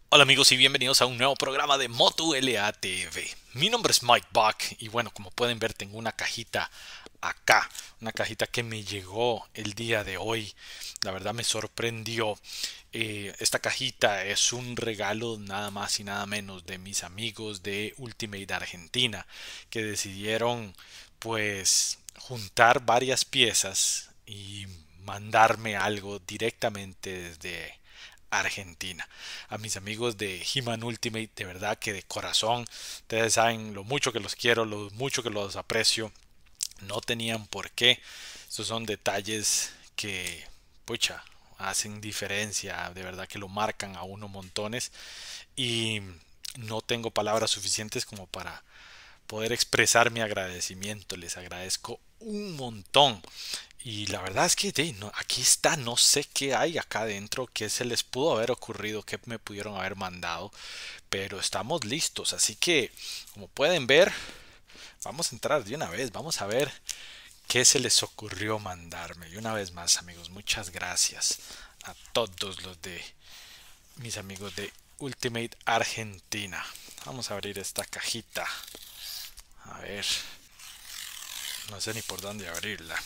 Hola amigos y bienvenidos a un nuevo programa de Motu LATV. Mi nombre es Mike Buck y bueno, como pueden ver tengo una cajita acá, una cajita que me llegó el día de hoy. La verdad me sorprendió. Esta cajita es un regalo nada más y nada menos de mis amigos de Ultimate Argentina que decidieron pues juntar varias piezas y mandarme algo directamente desde Argentina. A mis amigos de He-Man Ultimate, de verdad que de corazón, ustedes saben lo mucho que los quiero, lo mucho que los aprecio. No tenían por qué. Estos son detalles que, pucha, hacen diferencia, de verdad que lo marcan a uno montones. Y no tengo palabras suficientes como para poder expresar mi agradecimiento. Les agradezco un montón. Y la verdad es que no, aquí está, no sé qué hay acá adentro, qué se les pudo haber ocurrido, qué me pudieron haber mandado, pero estamos listos. Así que, como pueden ver, vamos a entrar de una vez, vamos a ver qué se les ocurrió mandarme. Y una vez más, amigos, muchas gracias a todos los de mis amigos de Ultimate Argentina. Vamos a abrir esta cajita. A ver, no sé ni por dónde abrirla.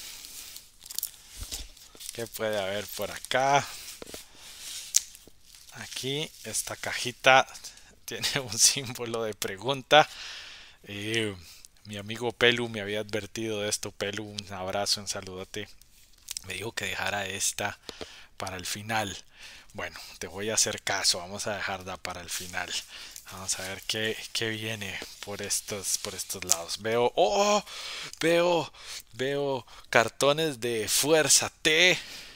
¿Qué puede haber por acá? Aquí esta cajita tiene un símbolo de pregunta. Eh, Mi amigo Pelu me había advertido de esto. Pelu, un abrazo, un saludote. Me dijo que dejara esta para el final. Bueno, te voy a hacer caso. Vamos a dejarla para el final. Vamos a ver qué viene por estos lados. Veo cartones de Fuerza T.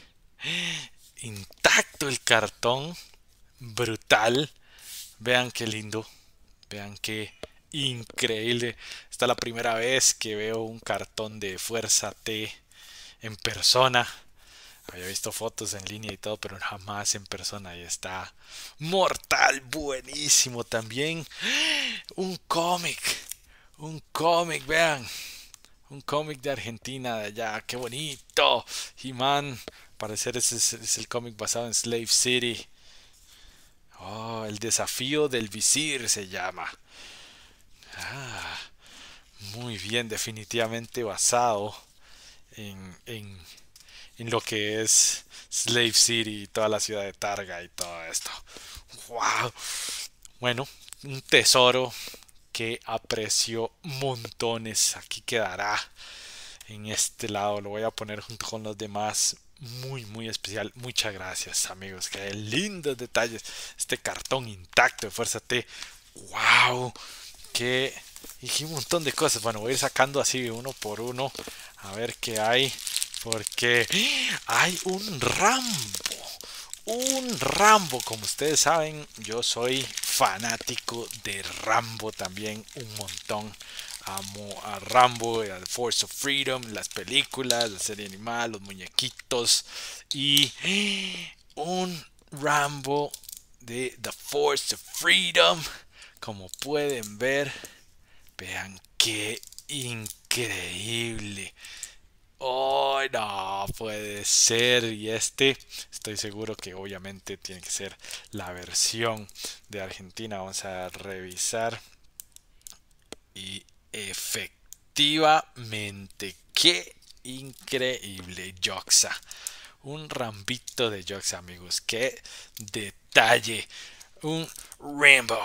Intacto el cartón. Brutal. Vean qué lindo. Vean qué increíble. Esta es la primera vez que veo un cartón de Fuerza T en persona. Había visto fotos en línea y todo, pero jamás en persona. Y está mortal, buenísimo también. Un cómic. Un cómic, vean. Un cómic de Argentina de allá. Qué bonito. He-Man. Parecer ese es el cómic basado en Slave City. Oh, el desafío del visir se llama. Ah, muy bien, definitivamente basado en lo que es Slave City y toda la ciudad de Targa y todo esto. ¡Wow! Bueno, un tesoro que aprecio montones. Aquí quedará en este lado. Lo voy a poner junto con los demás. Muy, muy especial. Muchas gracias, amigos. Qué lindos detalles. Este cartón intacto de Fuerza T. ¡Wow! Qué y un montón de cosas. Bueno, voy a ir sacando así uno por uno a ver qué hay. Porque hay un Rambo. Un Rambo. Como ustedes saben, yo soy fanático de Rambo también un montón. Amo a Rambo, a The Force of Freedom, las películas, la serie animal, los muñequitos. Y un Rambo de The Force of Freedom. Como pueden ver, vean qué increíble. Oh, no puede ser. Y este, estoy seguro que obviamente tiene que ser la versión de Argentina. Vamos a revisar. Y efectivamente, qué increíble Joxa. Un rambito de Joxa, amigos. Qué detalle. Un Rambo.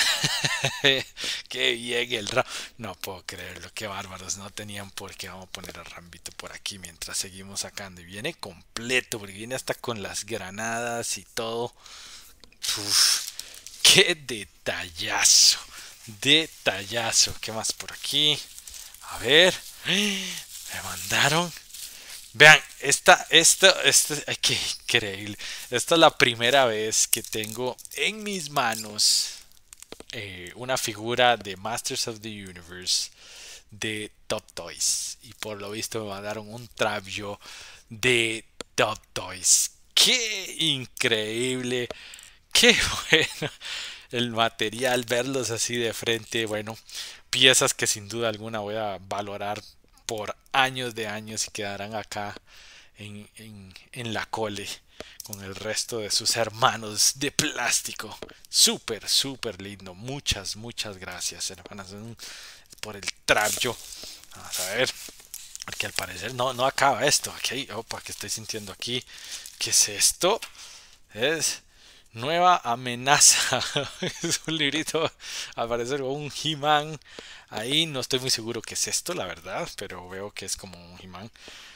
Qué bien el Rambo. No puedo creerlo, qué bárbaros. No tenían por qué. Vamos a poner a Rambito por aquí mientras seguimos sacando. Y viene completo, porque viene hasta con las granadas y todo. Uf, qué detallazo. Detallazo. ¿Qué más por aquí? A ver. Me mandaron. Vean, ay, qué increíble. Esta es la primera vez que tengo en mis manos una figura de Masters of the Universe de Top Toys. Y por lo visto me mandaron un Travio de Top Toys. ¡Qué increíble! ¡Qué bueno! El material, verlos así de frente, bueno, piezas que sin duda alguna voy a valorar por años de años y quedarán acá en la cole. con el resto de sus hermanos de plástico. Súper, súper lindo. Muchas, muchas gracias, hermanas, por el trabjo. Vamos a ver. Porque al parecer no acaba esto. Ok, opa, que estoy sintiendo aquí. ¿Qué es esto? Es Nueva Amenaza. Es un librito, al parecer, un He-Man. Ahí no estoy muy seguro qué es esto, la verdad. Pero veo que es como un He-Man.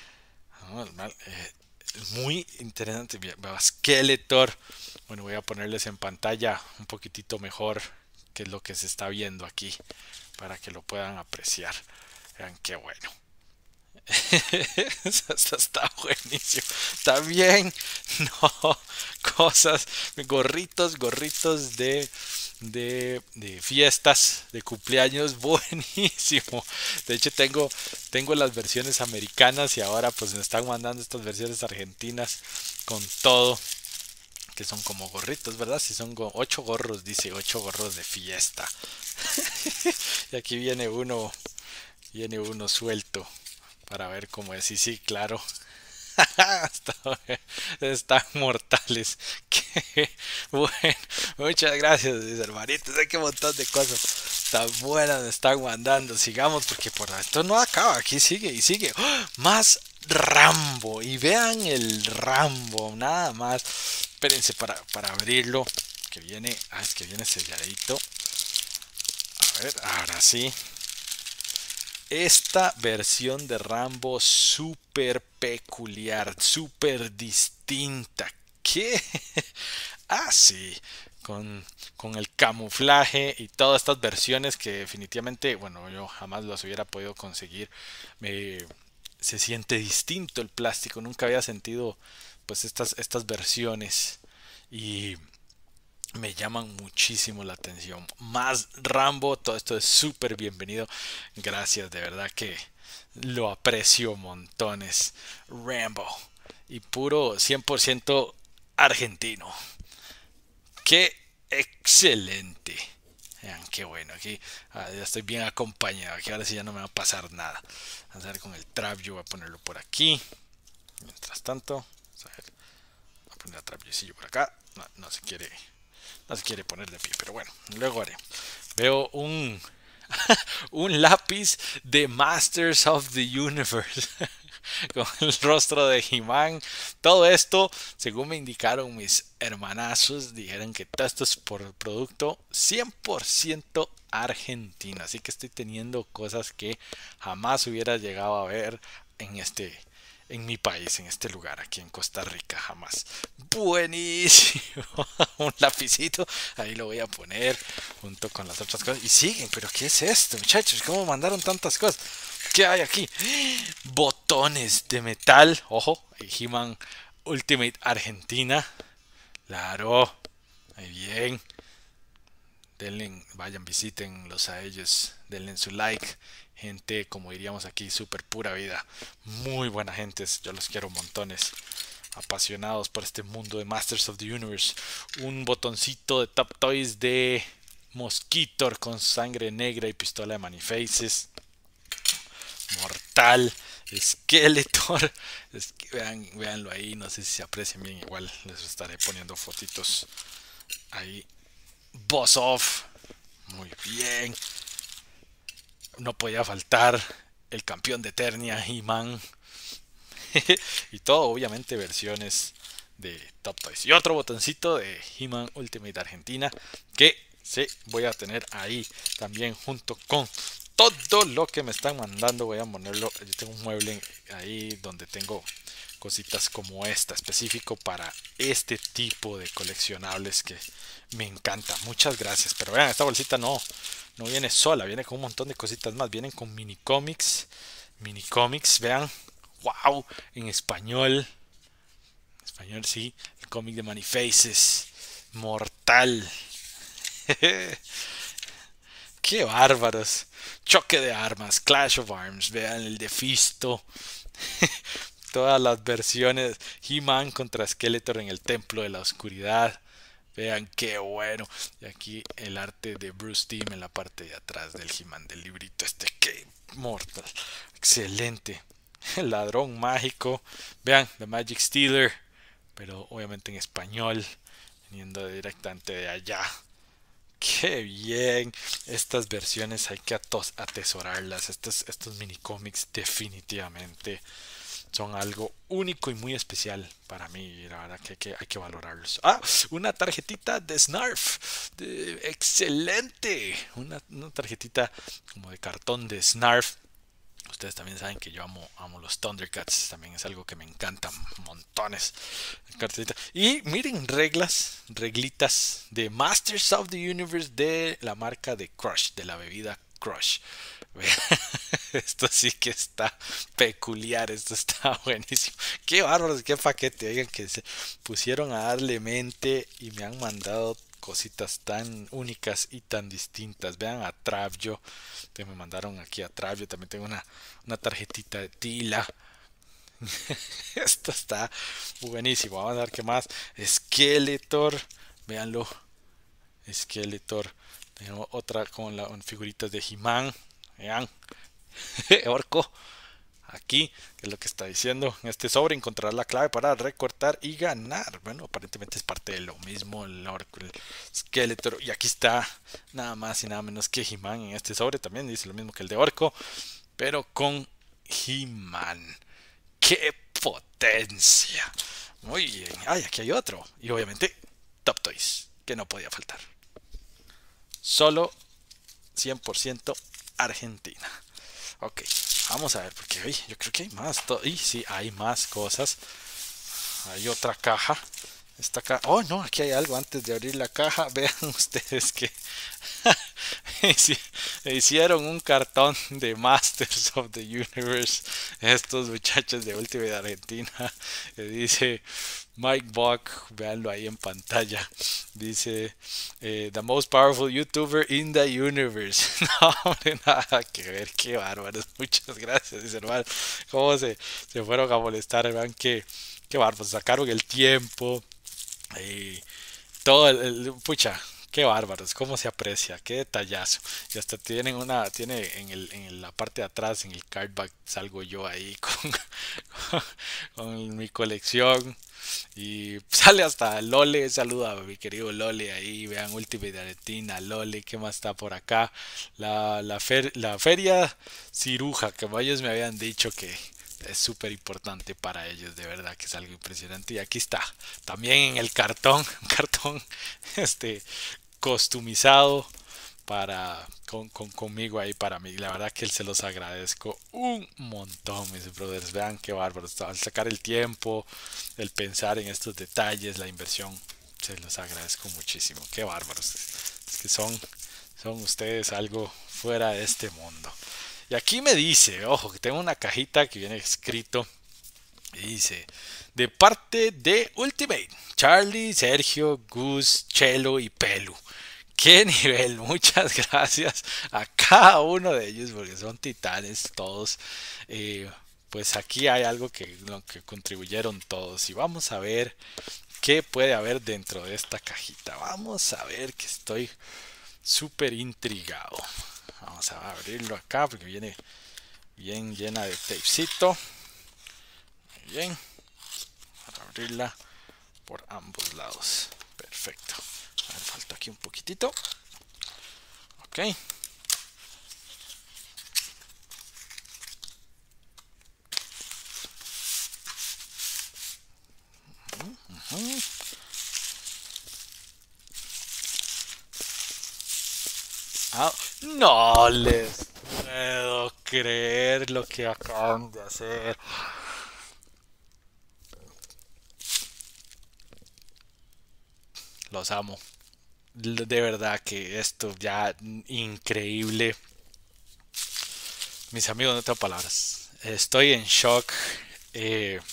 Muy interesante. Veo a Skeletor. Bueno, voy a ponerles en pantalla un poquitito mejor qué es lo que se está viendo aquí, para que lo puedan apreciar. Vean qué bueno. Esto está buenísimo. También, no, cosas, gorritos de fiestas, de cumpleaños, buenísimo. De hecho, tengo las versiones americanas y ahora pues me están mandando estas versiones argentinas con todo, que son como gorritos, ¿verdad? Si son 8 gorros, dice 8 gorros de fiesta. Y aquí viene uno suelto para ver cómo es. Y sí, claro. Están mortales. Qué bueno. Muchas gracias, mis hermanitos. Sé que un montón de cosas tan buenas me están mandando. Sigamos porque por esto no acaba. Aquí sigue y sigue. ¡Oh! Más Rambo. Y vean el Rambo. Nada más. Espérense para abrirlo. Que viene. Es que viene selladito. A ver, ahora sí. Esta versión de Rambo súper peculiar, súper distinta. ¿Qué? Ah, sí. Con el camuflaje y todas estas versiones que definitivamente, bueno, yo jamás las hubiera podido conseguir. Se siente distinto el plástico. Nunca había sentido pues estas versiones. Y me llaman muchísimo la atención. Más Rambo, todo esto es súper bienvenido. Gracias, de verdad que lo aprecio montones. Rambo. Y puro 100% argentino. Qué excelente. Vean, qué bueno. Aquí ya estoy bien acompañado. Aquí ahora sí ya no me va a pasar nada. Vamos a ver con el trap. Yo voy a ponerlo por aquí. Mientras tanto, vamos a ver. Voy a poner el trapcillo por acá. No se quiere. No se quiere poner de pie, pero bueno, luego haré. Veo un lápiz de Masters of the Universe con el rostro de He-Man. Todo esto, según me indicaron mis hermanazos, dijeron que todo esto es por producto 100% argentino. Así que estoy teniendo cosas que jamás hubiera llegado a ver en mi país, en este lugar, aquí en Costa Rica, jamás. Buenísimo. Un lapicito, ahí lo voy a poner junto con las otras cosas. Y siguen, pero ¿qué es esto, muchachos? ¿Cómo mandaron tantas cosas? ¿Qué hay aquí? Botones de metal. Ojo, He-Man Ultimate Argentina. Claro, muy bien. Denle, vayan, visítenlos a ellos, denle su like. Gente, como diríamos aquí, súper pura vida. Muy buena gente, yo los quiero montones. Apasionados por este mundo de Masters of the Universe. Un botoncito de Top Toys de Mosquitor con sangre negra y pistola de Manifaces. Mortal. Skeletor. Veanlo ahí, no sé si se aprecian bien. Igual les estaré poniendo fotitos ahí. Boss Off. Muy bien. No podía faltar el campeón de Eternia, He-Man. Y todo, obviamente, versiones de Top Toys. Y otro botoncito de He-Man Ultimate Argentina, que sí voy a tener ahí también junto con todo lo que me están mandando. Voy a ponerlo. Yo tengo un mueble ahí donde tengo cositas como esta, específico para este tipo de coleccionables que me encanta. Muchas gracias. Pero vean, esta bolsita no viene sola, viene con un montón de cositas más. Vienen con mini cómics, vean. Wow, en español. Sí, el cómic de Manifaces. Mortal. Qué bárbaros. Choque de armas, Clash of Arms, vean el de Fisto. Todas las versiones. He-Man contra Skeletor en el Templo de la Oscuridad. Vean qué bueno. Y aquí el arte de Bruce Timm en la parte de atrás del He-Man del librito. Qué mortal. Excelente. El ladrón mágico. Vean, The Magic Stealer. pero obviamente en español, viniendo directamente de allá. ¡Qué bien! Estas versiones hay que atesorarlas. Estos mini cómics definitivamente son algo único y muy especial para mí. La verdad que hay que valorarlos. ¡Ah! Una tarjetita de Snarf. ¡Excelente! Una tarjetita como de cartón de Snarf. Ustedes también saben que yo amo los Thundercats. También es algo que me encanta montones. Y miren, reglitas de Masters of the Universe de la marca de Crush, de la bebida Crush. Esto sí que está peculiar, esto está buenísimo. Qué bárbaros, qué paquete. Oigan que se pusieron a darle mente y me han mandado cositas tan únicas y tan distintas. Vean a Travio, me mandaron aquí a Travio. También tengo una tarjetita de Tila. Esto está buenísimo. Vamos a ver qué más. Skeletor, véanlo. Skeletor. Tengo otra con figuritas de He-Man. Vean. Orco. Aquí, que es lo que está diciendo. En este sobre encontrarás la clave para recortar y ganar. Bueno, aparentemente es parte de lo mismo. El Orco, el Skeletor. Y aquí está nada más y nada menos que He-Man en este sobre. También dice lo mismo que el de Orco, pero con He-Man. ¡Qué potencia! Muy bien. Ay, aquí hay otro. Y obviamente Top Toys, que no podía faltar. Solo 100% Argentina. Ok, vamos a ver, porque yo creo que hay más. Y sí, hay más cosas. Hay otra caja. Esta caja. Oh, no, aquí hay algo antes de abrir la caja. Vean ustedes que hicieron un cartón de Masters of the Universe. Estos muchachos de Ultimate Argentina. Que dice Mike Buck. Veanlo ahí en pantalla. Dice The most powerful YouTuber in the universe. No, hombre, nada que ver. Qué bárbaros. Muchas gracias. Dice hermano. ¿Cómo se fueron a molestar? Vean qué bárbaros. Sacaron el tiempo. Todo pucha, qué bárbaros, cómo se aprecia, qué detallazo. Y hasta tiene en la parte de atrás, en el cardback, salgo yo ahí con mi colección. Y sale hasta Lole. Saluda a mi querido Lole ahí. Vean Ultimate Argentina, Lole. ¿Qué más está por acá? La feria ciruja, que ellos me habían dicho que es súper importante para ellos. De verdad que es algo impresionante. Y aquí está. También en el cartón. Un cartón customizado conmigo ahí para mí. La verdad que se los agradezco un montón, mis brothers. Vean qué bárbaros. Al sacar el tiempo, el pensar en estos detalles, la inversión, se los agradezco muchísimo. Qué bárbaros. Es que son ustedes algo fuera de este mundo. Y aquí me dice, ojo, que tengo una cajita que viene escrito y dice: de parte de Ultimate, Charlie, Sergio, Gus, Chelo y Pelu. ¡Qué nivel! Muchas gracias a cada uno de ellos porque son titanes todos. Pues aquí hay algo lo que contribuyeron todos. Y vamos a ver qué puede haber dentro de esta cajita. Vamos a ver, que estoy súper intrigado. Vamos a abrirlo acá porque viene bien llena de tapecito. Muy bien. Para abrirla por ambos lados. Perfecto. A ver, falta aquí un poquitito. Ok. No les puedo creer lo que acaban de hacer. Los amo. De verdad que esto ya increíble. Mis amigos, no tengo palabras. Estoy en shock. Eh,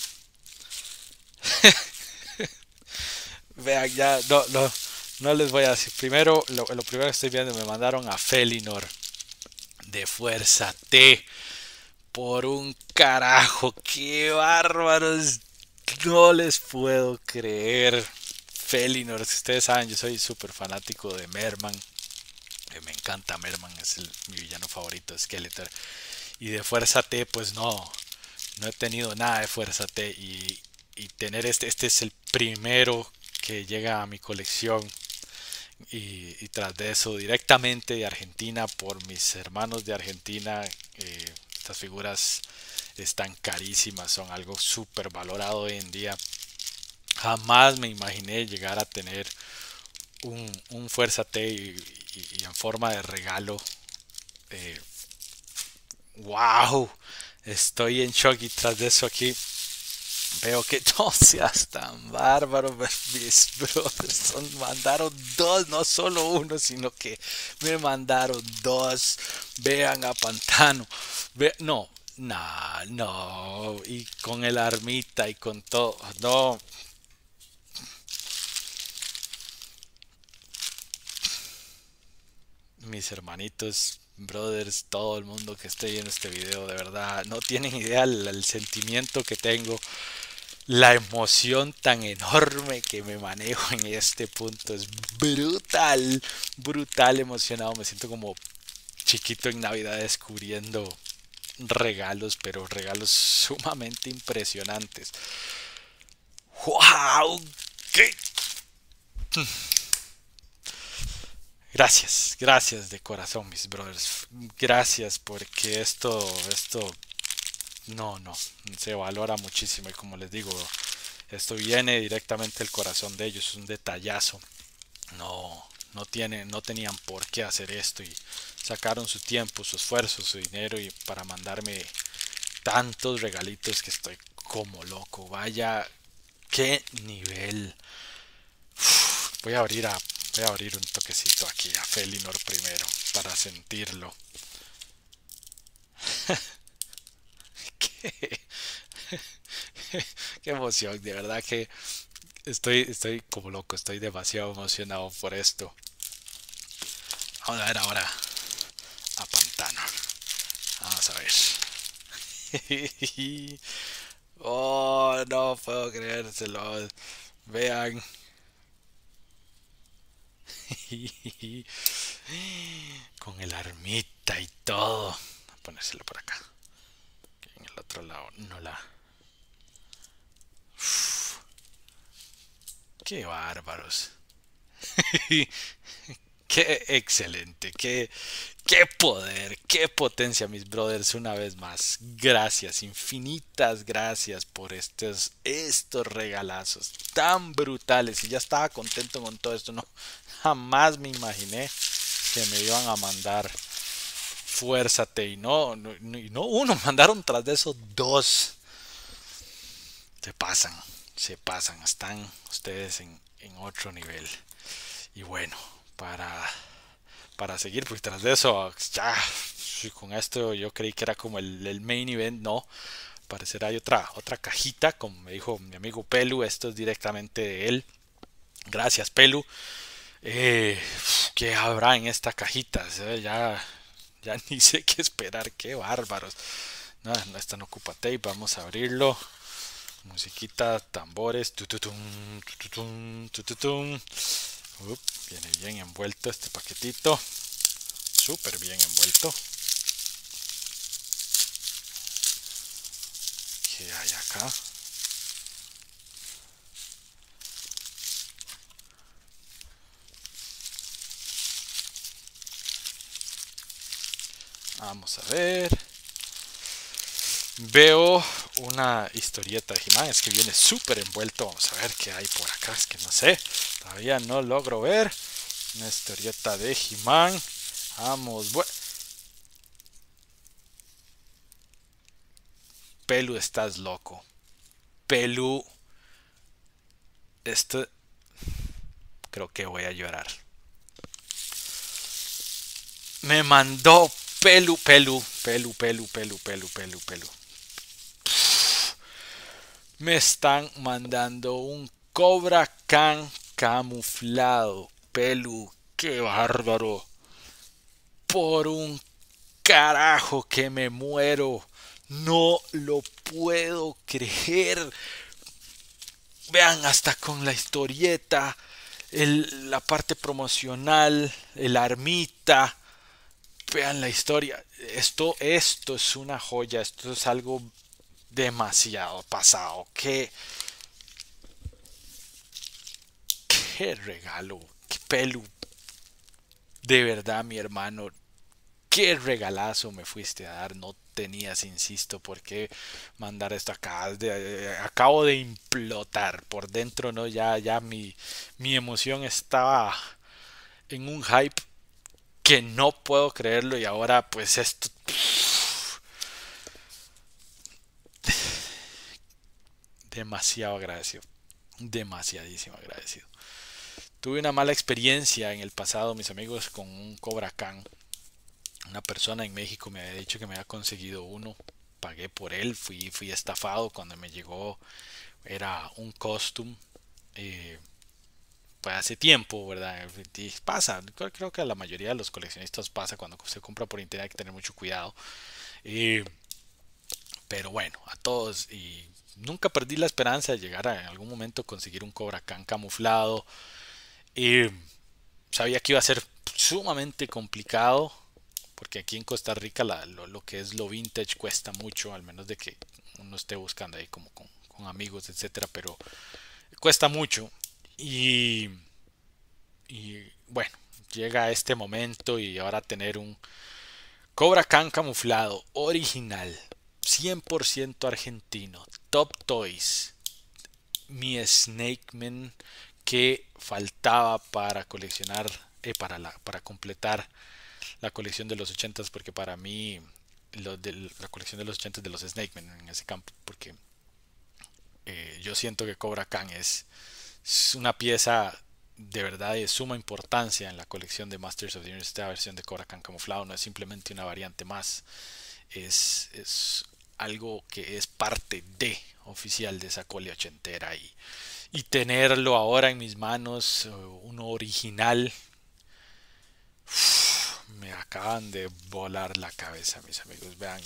Vean, ya no les voy a decir. Primero, lo primero que estoy viendo, me mandaron a Felinor de Fuerza T. Por un carajo, qué bárbaros. No les puedo creer. Felinor, si ustedes saben, yo soy súper fanático de Merman. Me encanta Merman, es mi villano favorito de Skeletor. Y de Fuerza T, pues no he tenido nada de Fuerza T. Y y tener este es el primero que llega a mi colección y tras de eso directamente de Argentina por mis hermanos de Argentina. Estas figuras están carísimas, son algo súper valorado hoy en día. Jamás me imaginé llegar a tener un Fuerza T y en forma de regalo. eh, ¡Wow! Estoy en shock y tras de eso aquí veo que no seas tan bárbaro, mis brothers. Mandaron dos, no solo uno, sino que me mandaron dos. Vean a Pantano. No, no, no. Y con el armita y con todo. No. Mis hermanitos, brothers, todo el mundo que esté viendo este video, de verdad, no tienen idea el sentimiento que tengo. La emoción tan enorme que me manejo en este punto es brutal, brutal emocionado. Me siento como chiquito en Navidad descubriendo regalos, pero regalos sumamente impresionantes. ¡Wow! ¿Qué? Gracias, gracias de corazón, mis brothers. Gracias porque esto, no, se valora muchísimo y como les digo, esto viene directamente del corazón de ellos, es un detallazo. No tenían por qué hacer esto y sacaron su tiempo, su esfuerzo, su dinero y para mandarme tantos regalitos que estoy como loco. Vaya, qué nivel. Voy a abrir un toquecito aquí a Felinor primero para sentirlo. qué, qué emoción, de verdad que estoy como loco, estoy demasiado emocionado por esto. Vamos a ver ahora a Pantano. Vamos a ver. Oh, no puedo creérselo. Vean. Con el armita y todo. Voy a ponérselo por acá. En el otro lado no la. Uf, qué bárbaros. Qué excelente. Qué poder. Qué potencia, mis brothers. Una vez más. Gracias. Infinitas gracias por estos regalazos tan brutales. Y ya estaba contento con todo esto. No, jamás me imaginé que me iban a mandar Fuérzate y no uno, mandaron tras de esos dos. Se pasan, se pasan, están ustedes en otro nivel. Y bueno, para seguir, pues tras de eso, ya, con esto yo creí que era como el main event, no. Parecer hay otra cajita, como me dijo mi amigo Pelu, esto es directamente de él. Gracias, Pelu. ¿Qué habrá en esta cajita? Ya ni sé qué esperar, qué bárbaros. No, esta no ocupa tape, vamos a abrirlo. Musiquita, tambores, tututum, tututum, tututum. Viene bien envuelto este paquetito, súper bien envuelto. ¿Qué hay acá? Vamos a ver. Veo una historieta de He-Man, es que viene súper envuelto. Vamos a ver qué hay por acá, es que no sé. Todavía no logro ver. Una historieta de He-Man. Vamos, Pelu, estás loco. Pelu, esto creo que voy a llorar. Me mandó Pelu. Me están mandando un Cobra Khan camuflado. Pelu, qué bárbaro. Por un carajo que me muero. No lo puedo creer. Vean, hasta con la historieta, la parte promocional, el armita. Vean la historia. Esto es una joya. Esto es algo demasiado pasado. qué regalo, qué pelu. De verdad, mi hermano, qué regalazo me fuiste a dar. No tenías, insisto, por qué mandar esto acá. Acabo de implotar por dentro, ¿no? Ya mi emoción estaba en un hype que no puedo creerlo y ahora pues esto... Demasiado agradecido. Demasiadísimo agradecido. Tuve una mala experiencia en el pasado, mis amigos, con un Cobra Khan. Una persona en México me había dicho que me había conseguido uno. Pagué por él, fui estafado cuando me llegó. Era un costume. Eh, pues hace tiempo, ¿verdad? Y pasa, creo que a la mayoría de los coleccionistas pasa cuando se compra por internet, hay que tener mucho cuidado. Eh, pero bueno, a todos. Y nunca perdí la esperanza de llegar a en algún momento conseguir un Cobra Khan camuflado. Eh, Sabía que iba a ser sumamente complicado porque aquí en Costa Rica lo que es lo vintage cuesta mucho, al menos de que uno esté buscando ahí como con amigos, etcétera, pero cuesta mucho y bueno, llega este momento y ahora tener un Cobra Khan camuflado original 100% argentino, Top Toys, mi Snake Man que faltaba para coleccionar, para completar la colección de los 80s, porque para mí la colección de los 80s de los Snake Man en ese campo, porque yo siento que Cobra Khan es una pieza de verdad de suma importancia en la colección de Masters of the Universe. Esta versión de Cobra Khan camuflado no es simplemente una variante más, es algo que es parte de oficial de esa cole ochentera y tenerlo ahora en mis manos, uno original, me acaban de volar la cabeza, mis amigos. Vean,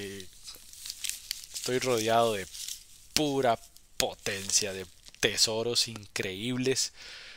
estoy rodeado de pura potencia, de tesoros increíbles.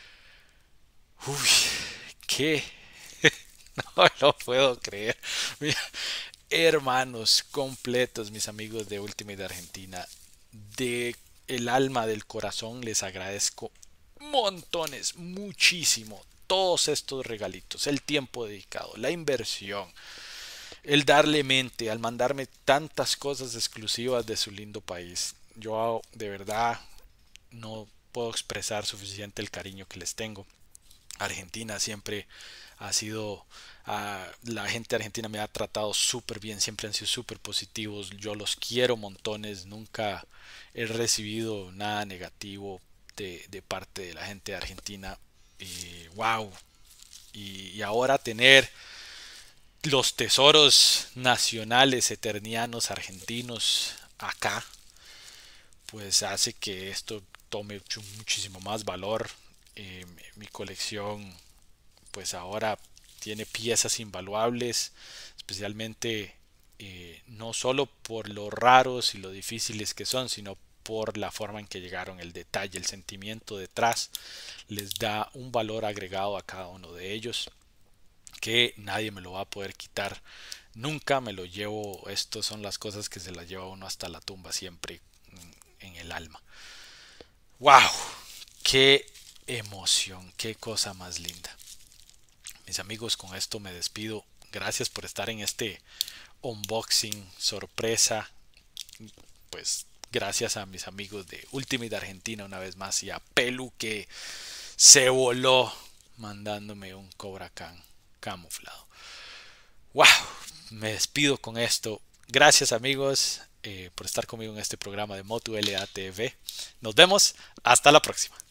Uy, ¿qué? No lo puedo creer. Mira, hermanos completos, mis amigos de Ultimate Argentina, de el alma, del corazón, les agradezco montones, muchísimo, todos estos regalitos, el tiempo dedicado, la inversión, el darle mente, al mandarme tantas cosas exclusivas de su lindo país. Yo de verdad no puedo expresar suficiente el cariño que les tengo. Argentina siempre ha sido, la gente argentina me ha tratado súper bien, siempre han sido súper positivos, yo los quiero montones, nunca he recibido nada negativo de parte de la gente de Argentina. Y wow, y ahora tener los tesoros nacionales eternianos argentinos acá, pues hace que esto tome muchísimo más valor. Mi colección pues ahora tiene piezas invaluables, especialmente no solo por lo raros y lo difíciles que son, sino por la forma en que llegaron, el detalle, el sentimiento detrás, les da un valor agregado a cada uno de ellos que nadie me lo va a poder quitar. Nunca me lo llevo, estas son las cosas que se las lleva uno hasta la tumba siempre en el alma. ¡Wow! ¡Qué emoción! ¡Qué cosa más linda! Mis amigos, con esto me despido. Gracias por estar en este unboxing sorpresa. Pues gracias a mis amigos de Ultimate Argentina una vez más y a Pelu que se voló mandándome un Cobra Khan camuflado. ¡Wow! Me despido con esto. Gracias amigos por estar conmigo en este programa de MotuLA TV. Nos vemos. Hasta la próxima.